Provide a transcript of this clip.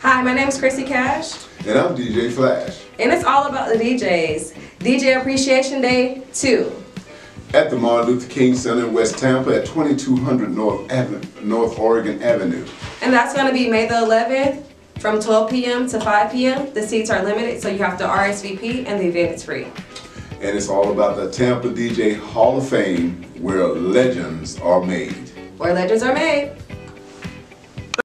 Hi, my name is Krissy Cash. And I'm DJ Flash. And it's all about the DJs. DJ Appreciation Day 2. At the Martin Luther King Center in West Tampa at 2200 North Oregon Avenue. And that's going to be May the 11th from 12 p.m. to 5 p.m. The seats are limited, so you have to RSVP, and the event is free. And it's all about the Tampa DJ Hall of Fame, where legends are made. Where legends are made.